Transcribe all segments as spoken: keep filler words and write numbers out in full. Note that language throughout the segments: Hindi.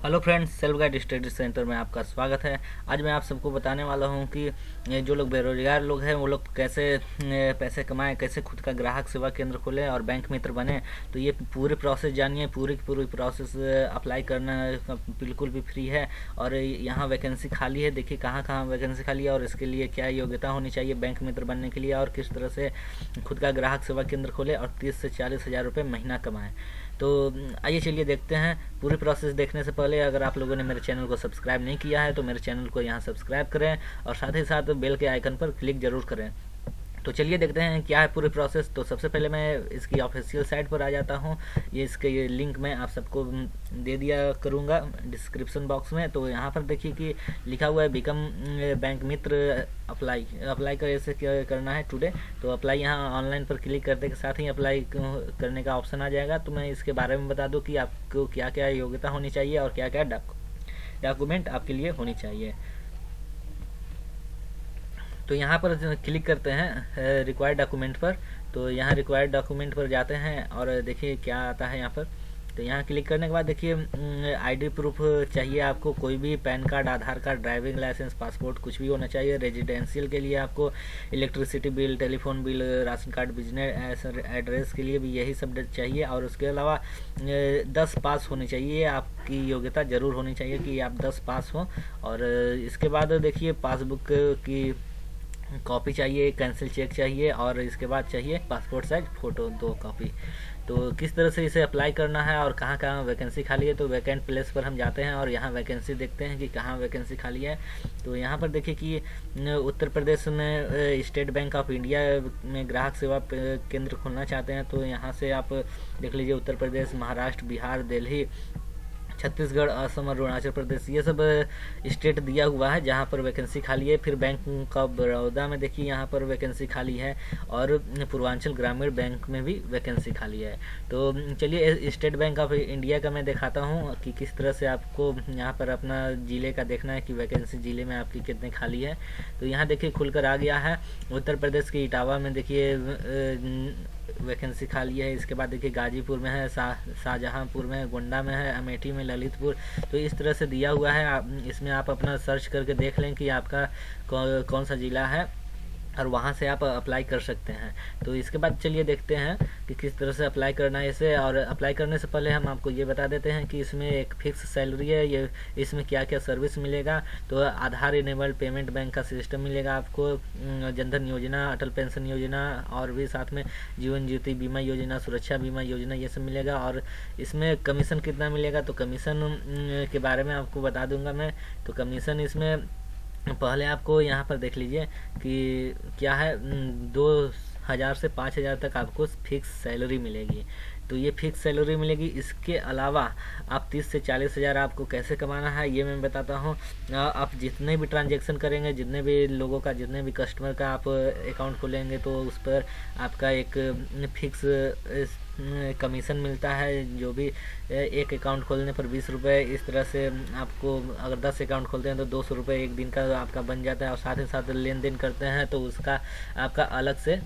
Hello friends, self guide study centre में आपका स्वागत है। आज मैं आप सबको बताने वाला हूं कि जो लोग बेरोजगार लोग हैं वो लोग कैसे पैसे कमाएं, कैसे खुद का ग्राहक सेवा केंद्र खोलें और बैंक मित्र बने। तो ये पूरी प्रोसेस जानिए। पूरी की पूरी प्रोसेस अप्लाई करना बिल्कुल भी फ्री है और यहाँ वैकेंसी खाली है। देखिए कहाँ कहाँ वैकेंसी खाली है और इसके लिए क्या योग्यता होनी चाहिए बैंक मित्र बनने के लिए, और किस तरह से खुद का ग्राहक सेवा केंद्र खोले और तीस से चालीस हज़ार रुपये महीना कमाएं। तो आइए चलिए देखते हैं। पूरी प्रोसेस देखने से पहले अगर आप लोगों ने मेरे चैनल को सब्सक्राइब नहीं किया है तो मेरे चैनल को यहाँ सब्सक्राइब करें और साथ ही साथ बेल के आइकन पर क्लिक जरूर करें। तो चलिए देखते हैं क्या है पूरी प्रोसेस। तो सबसे पहले मैं इसकी ऑफिशियल साइट पर आ जाता हूँ। ये इसके ये लिंक मैं आप सबको दे दिया करूँगा डिस्क्रिप्शन बॉक्स में। तो यहाँ पर देखिए कि लिखा हुआ है become bank Mitra apply. Apply कैसे करना है टुडे। तो अप्लाई यहाँ ऑनलाइन पर क्लिक करने के साथ ही अप्लाई करने का ऑप्शन आ जाएगा। तो मैं इसके बारे में बता दूँ कि आपको क्या क्या योग्यता होनी चाहिए और क्या क्या डॉक्यूमेंट आपके लिए होनी चाहिए। तो यहाँ पर क्लिक करते हैं रिक्वायर्ड डॉक्यूमेंट पर। तो यहाँ रिक्वायर्ड डॉक्यूमेंट पर जाते हैं और देखिए क्या आता है यहाँ पर। तो यहाँ क्लिक करने के बाद देखिए आईडी प्रूफ चाहिए आपको, कोई भी PAN card, Aadhaar card, driving licence, passport कुछ भी होना चाहिए। रेजिडेंशियल के लिए आपको electricity bill, telephone bill, ration card, business address के लिए भी यही सब चाहिए। और उसके अलावा दस पास होनी चाहिए, आपकी योग्यता जरूर होनी चाहिए कि आप दस पास हो। और इसके बाद देखिए पासबुक की कॉपी चाहिए, कैंसिल चेक चाहिए और इसके बाद चाहिए पासपोर्ट साइज फ़ोटो दो कॉपी। तो किस तरह से इसे अप्लाई करना है और कहाँ कहाँ वैकेंसी खाली है। तो वैकेंट प्लेस पर हम जाते हैं और यहाँ वैकेंसी देखते हैं कि कहाँ वैकेंसी खाली है। तो यहाँ पर देखिए कि उत्तर प्रदेश में स्टेट बैंक ऑफ इंडिया में ग्राहक सेवा केंद्र खोलना चाहते हैं। तो यहाँ से आप देख लीजिए उत्तर प्रदेश, महाराष्ट्र, बिहार, दिल्ली, छत्तीसगढ़, असम और अरुणाचल प्रदेश, ये सब स्टेट दिया हुआ है जहाँ पर वैकेंसी खाली है। फिर बैंक ऑफ बड़ौदा में देखिए यहाँ पर वैकेंसी खाली है और पूर्वांचल ग्रामीण बैंक में भी वैकेंसी खाली है। तो चलिए स्टेट बैंक ऑफ इंडिया का मैं दिखाता हूँ कि किस तरह से आपको यहाँ पर अपना ज़िले का देखना है कि वैकेंसी ज़िले में आपकी कितनी खाली है। तो यहाँ देखिए खुलकर आ गया है। उत्तर प्रदेश के इटावा में देखिए वैकेंसी खाली है। इसके बाद देखिए गाजीपुर में है, शाहजहांपुर में, गोंडा में है, अमेठी में, ललितपुर। तो इस तरह से दिया हुआ है। आप इसमें आप अपना सर्च करके देख लें कि आपका कौ, कौन सा ज़िला है और वहाँ से आप अप्लाई कर सकते हैं। तो इसके बाद चलिए देखते हैं कि किस तरह से अप्लाई करना है इसे। और अप्लाई करने से पहले हम आपको ये बता देते हैं कि इसमें एक फिक्स सैलरी है। ये इसमें क्या क्या सर्विस मिलेगा। तो आधार इनेबल्ड पेमेंट बैंक का सिस्टम मिलेगा आपको, जनधन योजना, अटल पेंशन योजना और भी साथ में जीवन ज्योति बीमा योजना, सुरक्षा बीमा योजना, ये सब मिलेगा। और इसमें कमीशन कितना मिलेगा तो कमीशन के बारे में आपको बता दूंगा मैं। तो कमीशन इसमें पहले आपको यहाँ पर देख लीजिए कि क्या है, दो हज़ार से पाँच हज़ार तक आपको फिक्स सैलरी मिलेगी। तो ये फिक्स सैलरी मिलेगी। इसके अलावा आप तीस से चालीस हज़ार आपको कैसे कमाना है ये मैं बताता हूँ। आप जितने भी ट्रांजैक्शन करेंगे, जितने भी लोगों का, जितने भी कस्टमर का आप अकाउंट खोलेंगे तो उस पर आपका एक फिक्स कमीशन मिलता है। जो भी एक अकाउंट खोलने पर बीस रुपये, इस तरह से आपको अगर दस अकाउंट खोलते हैं तो दो सौ रुपये एक दिन का आपका बन जाता है। और साथ ही साथ लेन देन करते हैं तो उसका आपका अलग से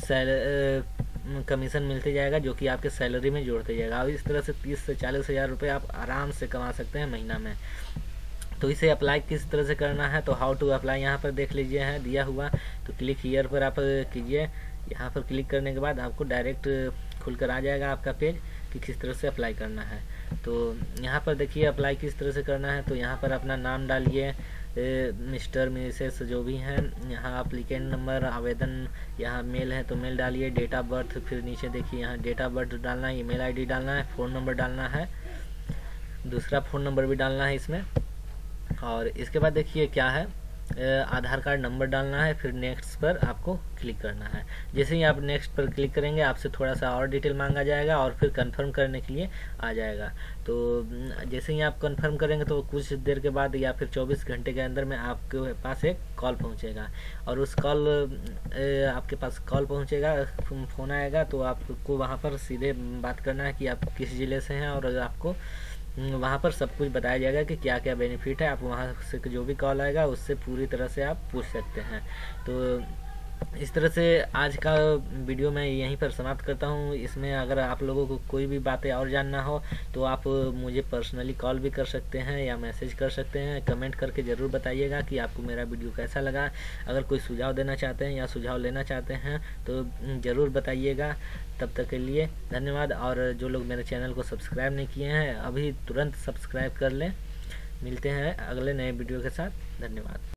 कमीशन मिलते जाएगा जो कि आपके सैलरी में जोड़ते जाएगा। और इस तरह से तीस से चालीस हज़ार रुपये आप आराम से कमा सकते हैं महीना में। तो इसे अप्लाई किस तरह से करना है तो हाउ टू अप्लाई यहाँ पर देख लीजिए है दिया हुआ। तो क्लिक हियर पर आप कीजिए। यहाँ पर क्लिक करने के बाद आपको डायरेक्ट खुलकर आ जाएगा आपका पेज कि किस तरह से अप्लाई करना है। तो यहाँ पर देखिए अप्लाई किस तरह से करना है। तो यहाँ पर अपना नाम डालिए, मिस्टर मिसेस जो भी हैं, यहाँ एप्लीकेंट नंबर, आवेदन, यहाँ मेल है तो मेल डालिए, डेट ऑफ बर्थ, फिर नीचे देखिए यहाँ डेट ऑफ बर्थ डालना है, ईमेल आईडी डालना है, फ़ोन नंबर डालना है, दूसरा फ़ोन नंबर भी डालना है इसमें। और इसके बाद देखिए क्या है, आधार कार्ड नंबर डालना है। फिर नेक्स्ट पर आपको क्लिक करना है। जैसे ही आप नेक्स्ट पर क्लिक करेंगे आपसे थोड़ा सा और डिटेल मांगा जाएगा और फिर कंफर्म करने के लिए आ जाएगा। तो जैसे ही आप कंफर्म करेंगे तो कुछ देर के बाद या फिर चौबीस घंटे के अंदर में आपके पास एक कॉल पहुंचेगा और उस कॉल आपके पास कॉल पहुंचेगा, फ़ोन आएगा। तो आपको वहां पर सीधे बात करना है कि आप किस ज़िले से हैं और आपको वहाँ पर सब कुछ बताया जाएगा कि क्या क्या बेनिफिट है। आप वहाँ से जो भी कॉल आएगा उससे पूरी तरह से आप पूछ सकते हैं। तो इस तरह से आज का वीडियो मैं यहीं पर समाप्त करता हूँ। इसमें अगर आप लोगों को कोई भी बातें और जानना हो तो आप मुझे पर्सनली कॉल भी कर सकते हैं या मैसेज कर सकते हैं। कमेंट करके ज़रूर बताइएगा कि आपको मेरा वीडियो कैसा लगा। अगर कोई सुझाव देना चाहते हैं या सुझाव लेना चाहते हैं तो ज़रूर बताइएगा। तब तक के लिए धन्यवाद। और जो लोग मेरे चैनल को सब्सक्राइब नहीं किए हैं अभी तुरंत सब्सक्राइब कर लें। मिलते हैं अगले नए वीडियो के साथ। धन्यवाद।